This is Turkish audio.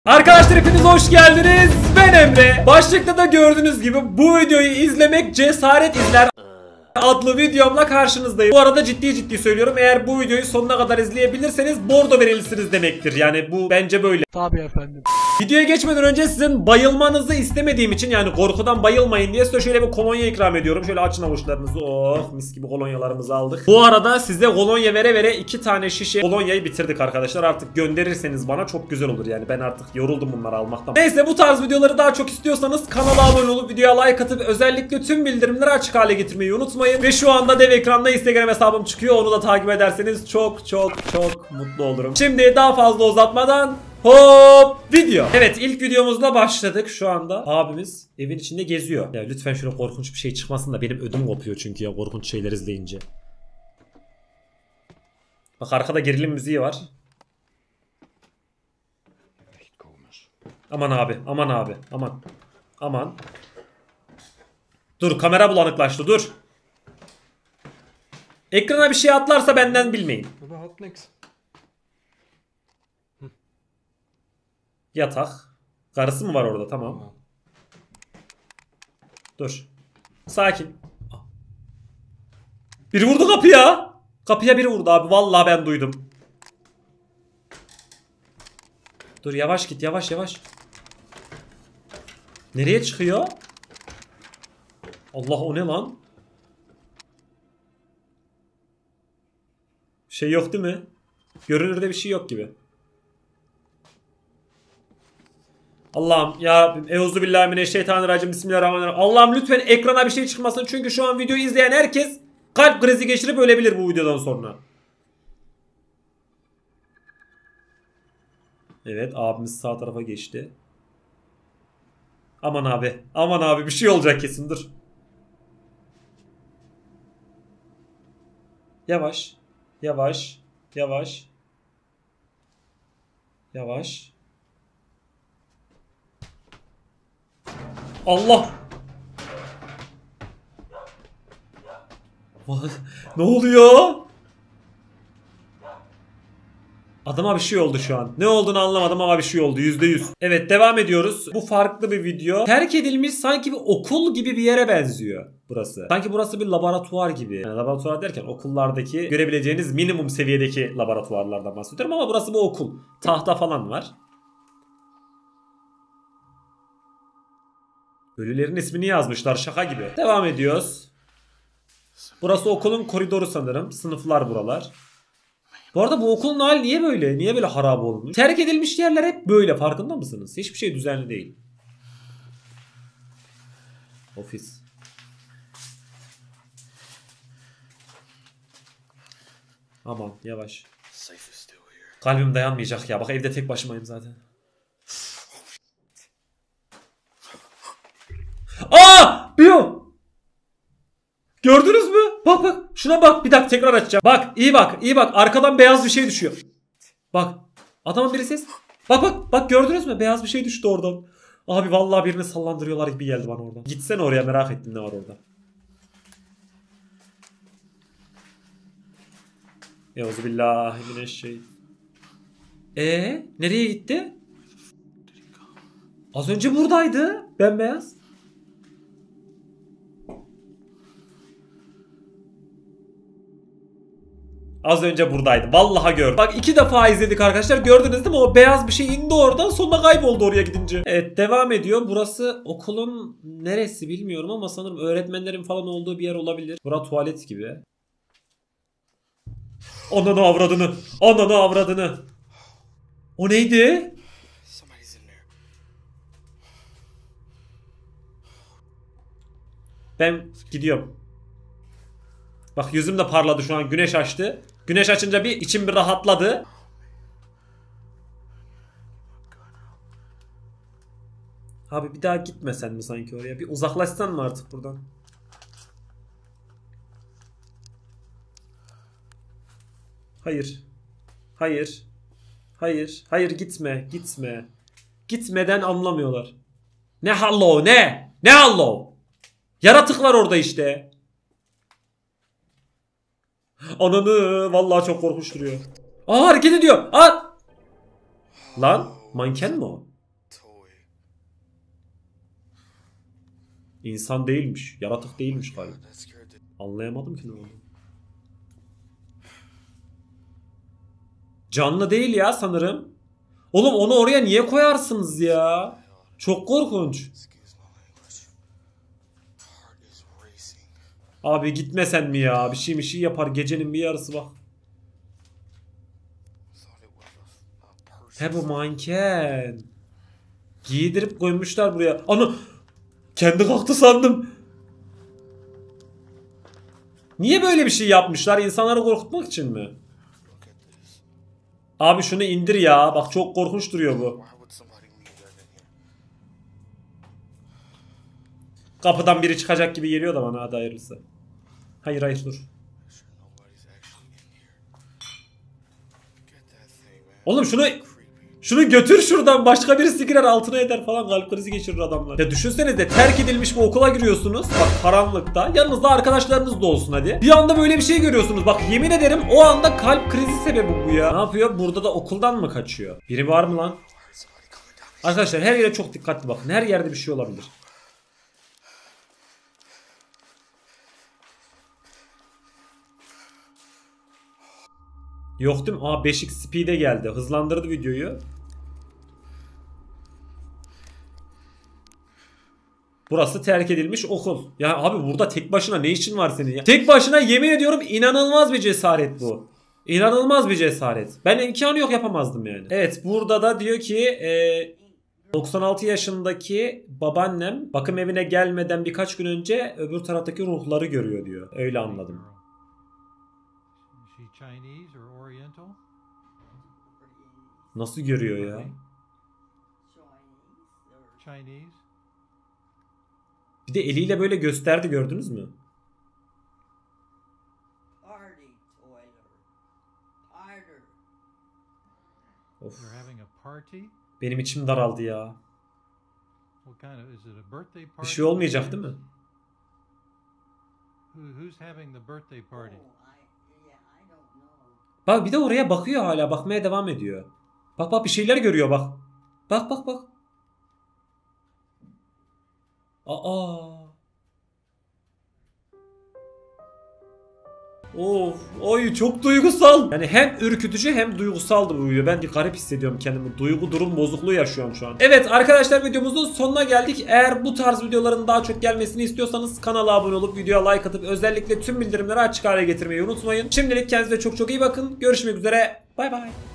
Arkadaşlar hepiniz hoş geldiniz. Ben Emre. Başlıkta da gördüğünüz gibi bu videoyu izlemek cesaret izler adlı videomla karşınızdayım. Bu arada ciddi söylüyorum. Eğer bu videoyu sonuna kadar izleyebilirseniz bordo verilsiniz demektir. Yani bu bence böyle. Tabii efendim. Videoya geçmeden önce sizin bayılmanızı istemediğim için, yani korkudan bayılmayın diye size şöyle bir kolonya ikram ediyorum. Şöyle açın avuçlarınızı. Oh, mis gibi kolonyalarımızı aldık. Bu arada size kolonya vere vere 2 tane şişe kolonyayı bitirdik arkadaşlar. Artık gönderirseniz bana çok güzel olur yani. Ben artık yoruldum bunları almaktan. Neyse, bu tarz videoları daha çok istiyorsanız kanala abone olup videoya like atıp özellikle tüm bildirimleri açık hale getirmeyi unutmayın. Ve şu anda dev ekranda Instagram hesabım çıkıyor. Onu da takip ederseniz çok mutlu olurum. Şimdi daha fazla uzatmadan hop video. Evet, ilk videomuzla başladık. Şu anda abimiz evin içinde geziyor. Ya lütfen şöyle korkunç bir şey çıkmasın da benim ödüm kopuyor çünkü ya korkunç şeyler izleyince. Bak, arkada gerilim müziği var. Aman abi, aman abi, aman. Dur, kamera bulanıklaştı, dur. Ekrana bir şey atlarsa benden bilmeyin. Yatak. Karısı mı var orada? Tamam. Dur. Sakin. Biri vurdu kapıya. Kapıya biri vurdu abi. Vallahi ben duydum. Dur, yavaş git, yavaş. Nereye çıkıyor? Allah, o ne lan? Şey yok değil mi? Görünürde bir şey yok gibi. Allah'ım ya Rabbim, euzubillahimineşşeytanirracim, bismillahirrahmanirrahim. Allah'ım lütfen ekrana bir şey çıkmasın, çünkü şu an videoyu izleyen herkes kalp krizi geçirip ölebilir bu videodan sonra. Evet, abimiz sağ tarafa geçti. Aman abi bir şey olacak kesin, dur. Yavaş. Allah! Ne oluyor? Adama bir şey oldu şu an. Ne olduğunu anlamadım ama bir şey oldu %100. Evet, devam ediyoruz. Bu farklı bir video. Terk edilmiş sanki bir okul gibi bir yere benziyor burası. Sanki burası bir laboratuvar gibi. Yani laboratuvar derken okullardaki görebileceğiniz minimum seviyedeki laboratuvarlardan bahsediyorum ama burası bu okul. Tahta falan var. Ölülerin ismini yazmışlar, şaka gibi. Devam ediyoruz. Burası okulun koridoru sanırım. Sınıflar buralar. Bu arada bu okulun hali niye böyle? Niye böyle harap olmuş? Terk edilmiş yerler hep böyle, farkında mısınız? Hiçbir şey düzenli değil. Ofis. Aman yavaş. Kalbim dayanmayacak ya. Bak, evde tek başımayım zaten. Aa! Bio! Gördünüz mü? Bak. Şuna bak. Bir dakika, tekrar açacağım. Bak, iyi bak. Arkadan beyaz bir şey düşüyor. Bak. Adamın biri ses. Bak. Gördünüz mü? Beyaz bir şey düştü oradan. Abi vallahi birini sallandırıyorlar gibi geldi bana oradan. Gitsene oraya, merak ettim ne var orada. Euzubillahimineşşeytanirracim. Nereye gitti? Az önce buradaydı. Bembeyaz. Az önce buradaydı. Vallahi gördüm. Bak, 2 defa izledik arkadaşlar. Gördünüz değil mi? O beyaz bir şey indi oradan. Sonra kayboldu oraya gidince. Evet, devam ediyor. Burası okulun neresi bilmiyorum ama sanırım öğretmenlerin falan olduğu bir yer olabilir. Burası tuvalet gibi. Ananı avradını. O neydi? Ben gidiyorum. Bak, yüzüm de parladı şu an. Güneş açtı. Güneş açınca bir içim bir rahatladı. Abi bir daha gitmesen mi sanki oraya? Bir uzaklaşsan mı artık buradan? Hayır, gitme. Gitmeden anlamıyorlar. Ne hallo ne? Ne hallo? Yaratık var orada işte. Ananı, vallahi çok korkunç duruyor. Aa, hareket ediyor. Aa! Lan manken mi o? İnsan değilmiş. Yaratık değilmiş galiba. Anlayamadım ki ne oldu. Canlı değil ya sanırım. Oğlum onu oraya niye koyarsınız ya? Çok korkunç. Abi gitmesen mi ya? Bir şey yapar gecenin bir yarısı bak. He bu manken. Giydirip koymuşlar buraya. Ana! Kendi kalktı sandım. Niye böyle bir şey yapmışlar? İnsanları korkutmak için mi? Abi şunu indir ya. Bak çok korkunç duruyor bu. Kapıdan biri çıkacak gibi geliyor da bana, hadi hayırlısı. Hayır dur. Oğlum şunu götür şuradan, başka birisi girer altına eder falan, kalp krizi geçirir adamlar. Ya düşünsenize, terk edilmiş bir okula giriyorsunuz. Bak karanlıkta. Yanınızda arkadaşlarınız da olsun hadi. Bir anda böyle bir şey görüyorsunuz. Bak yemin ederim o anda kalp krizi sebebi bu ya. Ne yapıyor? Burada da okuldan mı kaçıyor? Biri var mı lan? Arkadaşlar her yere çok dikkatli bakın. Her yerde bir şey olabilir. Yok değil mi? Aa 5x speed'e geldi. Hızlandırdı videoyu. Burası terk edilmiş okul. Ya abi burada tek başına ne işin var senin ya? Tek başına yemin ediyorum inanılmaz bir cesaret bu. İnanılmaz bir cesaret. Ben imkanı yok, yapamazdım yani. Evet burada da diyor ki 96 yaşındaki babaannem bakım evine gelmeden birkaç gün önce öbür taraftaki ruhları görüyor diyor. Öyle anladım. Nasıl görüyor ya? Bir de eliyle böyle gösterdi, gördünüz mü? Of. Benim içim daraldı ya. Bir şey olmayacak değil mi? Bak bir de oraya bakıyor, hala bakmaya devam ediyor. Bak bir şeyler görüyor bak. Bak. Aa. Of, oy çok duygusal. Yani hem ürkütücü hem duygusaldı bu video. Ben bir garip hissediyorum kendimi. Duygu durum bozukluğu yaşıyorum şu an. Evet arkadaşlar, videomuzun sonuna geldik. Eğer bu tarz videoların daha çok gelmesini istiyorsanız kanala abone olup videoya like atıp özellikle tüm bildirimleri açık hale getirmeyi unutmayın. Şimdilik kendinize çok iyi bakın. Görüşmek üzere. Bay bay.